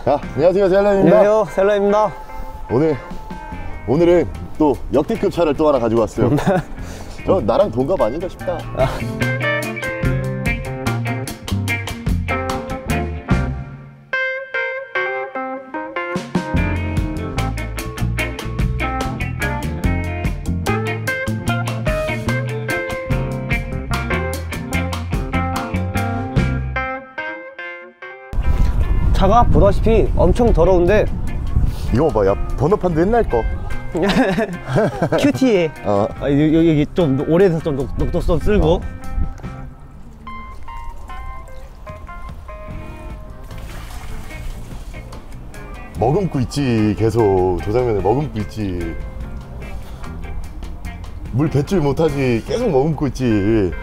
자, 안녕하세요, 셀러입니다. 안녕하세요, 셀러입니다. 오늘은 또 역대급 차를 또 하나 가지고 왔어요. 저 나랑 동갑 아닌가 싶다. 차가 보다시피 엄청 더러운데 이거 봐, 야, 번호판도 옛날 거. 큐티에 여기 좀 오래돼서 좀 녹도성 쓸고 머금고 있지. 계속 조장면을 머금고 있지. 물 뱉질 못하지. 계속 머금고 있지.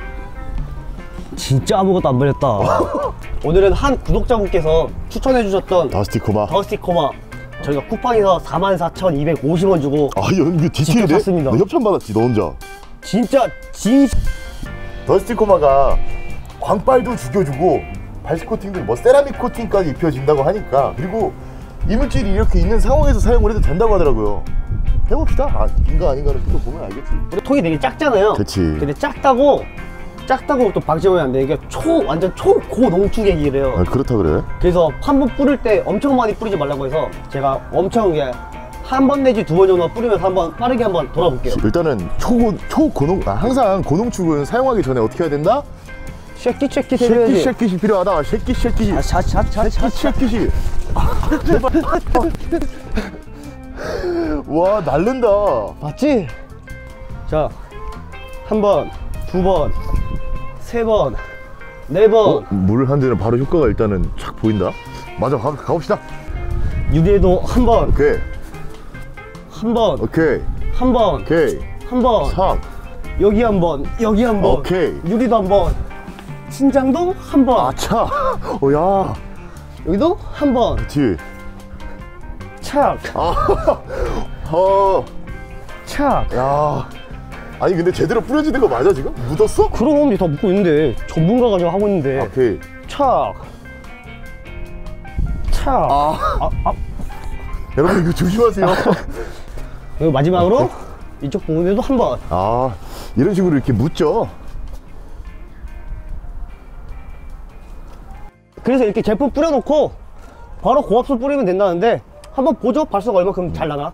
진짜 아무것도 안 버렸다. 오늘은 한 구독자분께서 추천해주셨던 더스티코마. 더스티코마 저희가 쿠팡에서 44,250원 주고 아, 이거 디테일해? 샀습니다. 너 협찬 받았지, 너 혼자. 진짜 더스티코마가 광빨도 죽여주고 발식 코팅도 뭐 세라믹 코팅까지 입혀진다고 하니까, 그리고 이물질이 이렇게 있는 상황에서 사용을 해도 된다고 하더라고요. 해봅시다. 아, 인가 아닌가는 또 보면 알겠지. 우리 통이 되게 작잖아요. 그치. 근데 작다고 또 방심하면 안 돼. 이게 완전 초고농축액이래요. 아, 그렇다 그래? 그래서 한 번 뿌릴 때 엄청 많이 뿌리지 말라고 해서 제가 엄청 한 번 내지 두 번 정도 뿌리면서 한번 빠르게 한번 돌아볼게요. 일단은 초고농, 항상 고농축은 사용하기 전에 어떻게 해야 된다? 쉐킷 해줘야지. 쉐킷이 필요하다. 쉐킷이. 쉐킷이. 제발. 와, 날른다. 맞지? 자, 한 번, 두 번, 세 번, 네 번. 물을 한 대는 바로 효과가 일단은 쫙 보인다. 맞아, 가봅시다. 유리에도 한 번, 오케이. 한 번, 오케이. 한 번, 오케이. 한 번, 3. 여기 한 번, 여기 한 번. 오케이. 유리도 한 번, 신장도 한 번. 아차. 야. 여기도 한 번. 뒤. 착. 착. 야. 아니 근데 제대로 뿌려지는 거 맞아 지금? 묻었어? 그럼 이제 다 묻고 있는데 전문가가 지금 하고 있는데. 오케이. 착. 착. 여러분 이거 조심하세요. 그리고 마지막으로 이쪽 부분에도 한 번. 이런 식으로 이렇게 묻죠. 그래서 이렇게 제품 뿌려놓고 바로 고압수 뿌리면 된다는데 한번 보죠. 발수가 얼마큼 잘 나나.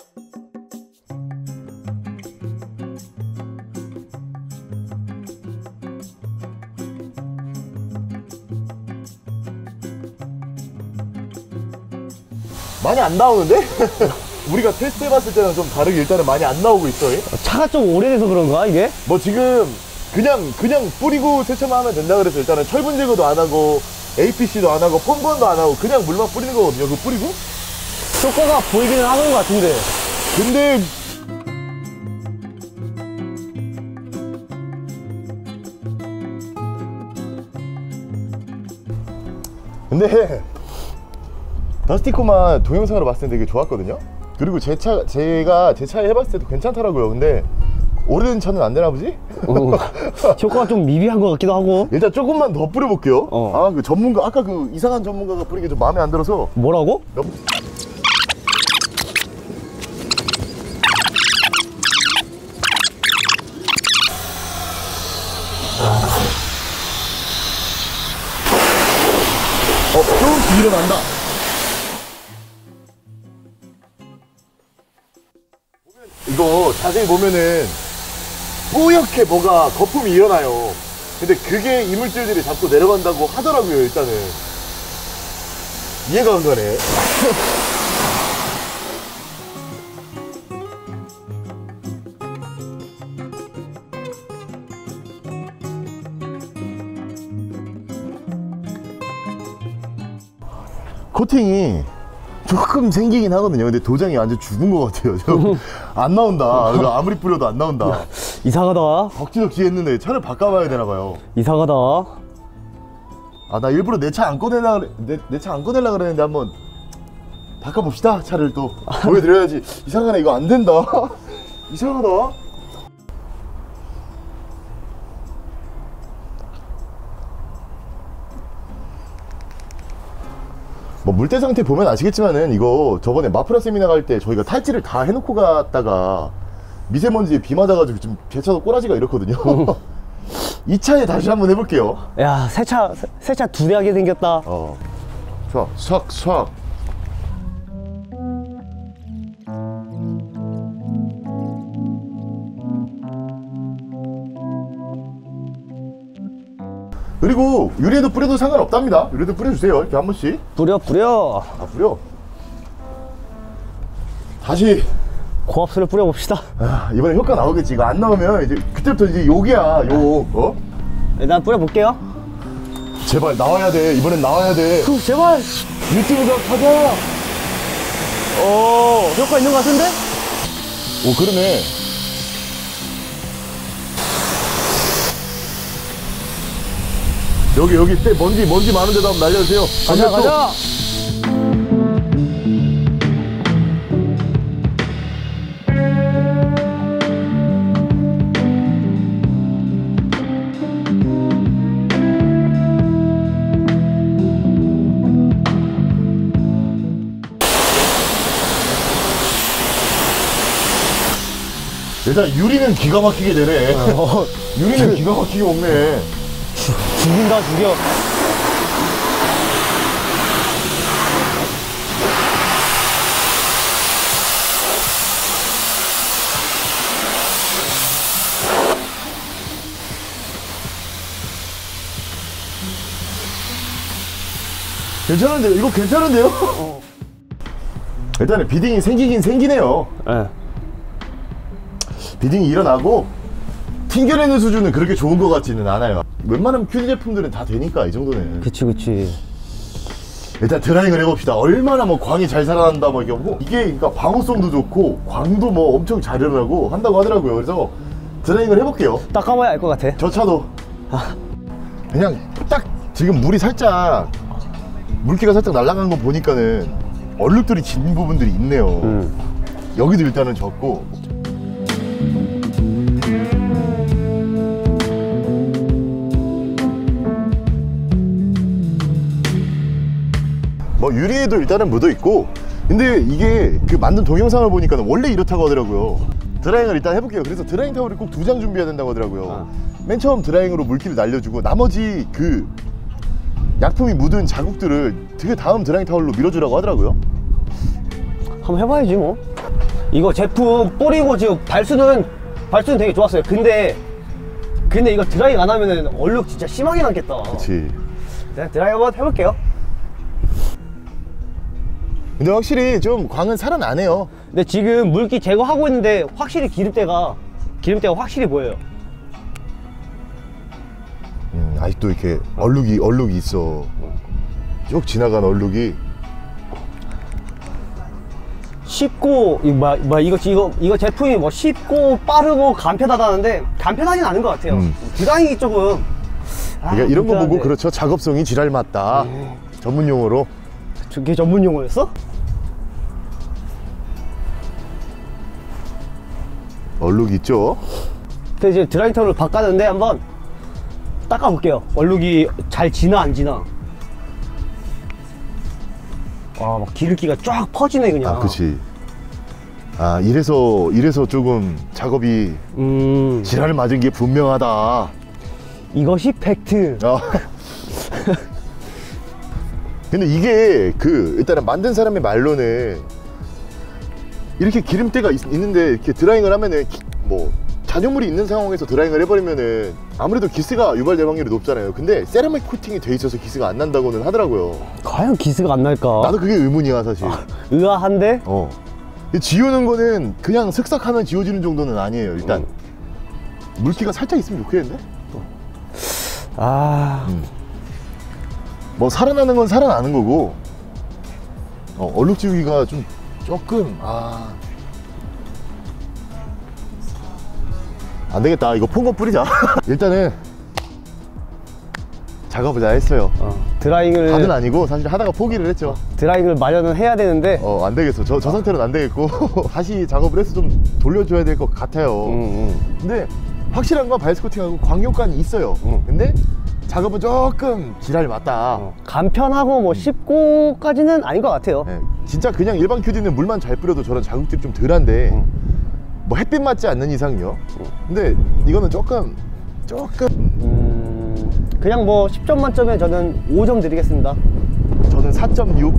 많이 안 나오는데? 우리가 테스트 해봤을 때는 좀 다르게 일단은 많이 안 나오고 있어. 차가 좀 오래돼서 그런가 이게? 뭐 지금 그냥 뿌리고 세차만 하면 된다 그래서 일단은 철분 제거도 안 하고 APC도 안 하고 펌번도 안 하고 그냥 물만 뿌리는 거거든요. 그거 뿌리고. 효과가 보이기는 하는 것 같은데. 근데 더스티코마 동영상으로 봤을 때 되게 좋았거든요. 그리고 제가 제 차에 해봤을 때도 괜찮더라고요. 근데 오래된 차는 안 되나 보지? 효과가 좀 미비한 것 같기도 하고. 일단 조금만 더 뿌려볼게요. 그 전문가, 아까 그 이상한 전문가가 뿌린 게 좀 마음에 안 들어서. 뭐라고? 조금씩 일어난다. 이거 자세히 보면은 뽀얗게 뭐가 거품이 일어나요. 근데 그게 이물질들이 자꾸 내려간다고 하더라고요. 일단은 이해가 안 가네. 코팅이 조금 생기긴 하거든요. 근데 도장이 완전 죽은 것 같아요. 안 나온다. 아무리 뿌려도 안 나온다. 이상하다. 덕지덕지 했는데 차를 바꿔봐야 되나봐요. 이상하다. 나 일부러 내 차 안 꺼내려고 그랬는데 한번 바꿔봅시다. 차를 또 보여드려야지. 이상하네. 이거 안 된다. 이상하다. 뭐 물때 상태 보면 아시겠지만은 이거 저번에 마프라 세미나 갈 때 저희가 탈지를 다 해놓고 갔다가 미세먼지에 비 맞아가지고 지금 제 차도 꼬라지가 이렇거든요. 이 차에 다시 한번 해볼게요. 야, 새 차 두 대 하게 생겼다. 자, 싹싹. 그리고 유리에도 뿌려도 상관없답니다. 유리에도 뿌려주세요. 이렇게 한 번씩. 뿌려. 아, 뿌려. 다시. 고압수를 뿌려봅시다. 아, 이번에 효과 나오겠지. 이거 안 나오면 이제 그때부터 이제 욕이야. 욕. 어? 일단 뿌려볼게요. 제발 나와야 돼. 이번엔 나와야 돼. 제발. 유튜브가 가자. 효과 있는 것 같은데? 오, 그러네. 여기 때 먼지 많은 데다 한번 날려주세요. 가자. 일단 유리는 기가 막히게 되네. 유리는 기가 막히게 먹네. 죽인다, 죽여. 괜찮은데요? 이거 괜찮은데요? 일단은 비딩이 생기긴 생기네요. 네. 비딩이 일어나고 튕겨내는 수준은 그렇게 좋은 것 같지는 않아요. 웬만하면 큐디 제품들은 다 되니까 이 정도는. 그치. 일단 드라잉을 해봅시다. 얼마나 뭐 광이 잘 살아난다 뭐 이게 그러니까 방호성도 좋고 광도 뭐 엄청 잘 일어나고 한다고 하더라고요. 그래서 드라잉을 해볼게요. 닦아봐야 알 것 같아. 저 차도 그냥 딱 지금 물이 살짝 물기가 살짝 날아간 거 보니까는 얼룩들이 진 부분들이 있네요. 여기도 일단은 졌고. 뭐 유리에도 일단은 묻어 있고, 근데 이게 그 만든 동영상을 보니까 원래 이렇다고 하더라고요. 드라잉을 일단 해볼게요. 그래서 드라잉 타올을 꼭 2장 준비해야 된다고 하더라고요. 맨 처음 드라잉으로 물기를 날려주고 나머지 그 약품이 묻은 자국들을 그 다음 드라잉 타올로 밀어주라고 하더라고요. 한번 해봐야지 뭐. 이거 제품 뿌리고 지금 발수는 되게 좋았어요. 근데 이거 드라잉 안 하면은 얼룩 진짜 심하게 남겠다. 그치. 그냥 드라잉 한번 해볼게요. 근데 확실히 좀 광은 살아나네요. 근데 지금 물기 제거하고 있는데 확실히 기름때가 확실히 보여요. 아직도 이렇게 얼룩이 있어. 쭉 지나간 얼룩이. 쉽고 이거 제품이 뭐 쉽고 빠르고 간편하다는데 간편하진 않은 것 같아요. 드라잉이 조금 그러니까 이런 거 보고 그렇죠. 작업성이 지랄 맞다. 전문 용어로. 그게 전문 용어였어? 얼룩이 있죠. 근데 이제 드라잉 타올을 바꿨는데 한번 닦아볼게요. 얼룩이 잘 지나 안 지나. 와, 막 기름기가 쫙 퍼지네 그냥. 아, 그치. 아, 이래서 조금 작업이 지랄을 맞은 게 분명하다. 이것이 팩트. 근데 이게 일단은 만든 사람의 말로는 이렇게 기름때가 있는데 이렇게 드라잉을 하면은 뭐 잔여물이 있는 상황에서 드라잉을 해버리면은 아무래도 기스가 유발될 확률이 높잖아요. 근데 세라믹 코팅이 돼 있어서 기스가 안 난다고는 하더라고요. 과연 기스가 안 날까? 나도 그게 의문이야 사실. 의아한데? 지우는 거는 그냥 슥싹하면 지워지는 정도는 아니에요. 일단 물기가 살짝 있으면 좋겠는데? 뭐 살아나는 건 살아나는 거고, 얼룩 지우기가 조금 안 되겠다. 이거 폰거 뿌리자. 일단은 작업을 다 했어요. 드라잉을 다는 아니고 사실 하다가 포기를 했죠. 드라잉을 마련은 해야 되는데 안 되겠어. 저 상태로는 안 되겠고 다시 작업을 해서 좀 돌려줘야 될 것 같아요. 근데 확실한 건 바이스 코팅하고 광효과는 있어요. 근데 작업은 조금 지랄 맞다. 간편하고 뭐 쉽고까지는 아닌 것 같아요. 네, 진짜 그냥 일반 큐디는 물만 잘 뿌려도 저런 자국들이 좀 덜한데 뭐 햇빛 맞지 않는 이상요. 근데 이거는 조금 그냥 뭐 10점 만점에 저는 5점 드리겠습니다. 저는 4.6.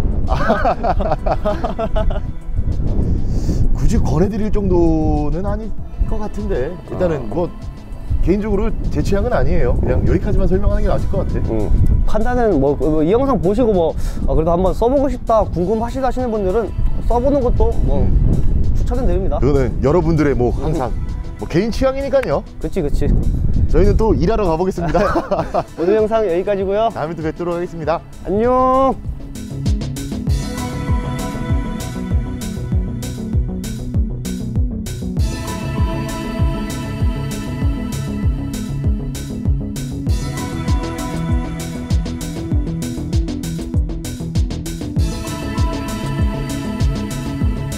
굳이 권해드릴 정도는 아닐 것 같은데 일단은 뭐 개인적으로 제 취향은 아니에요. 그냥 여기까지만 설명하는 게 나을 것 같아. 판단은 뭐 이 영상 보시고 뭐 그래도 한번 써보고 싶다 궁금하시다 하시는 분들은 써보는 것도 뭐 추천은 드립니다. 그거는 여러분들의 뭐 항상 뭐 개인 취향이니까요. 그치 저희는 또 일하러 가보겠습니다. 오늘 영상 여기까지고요. 다음에 또 뵙도록 하겠습니다. 안녕.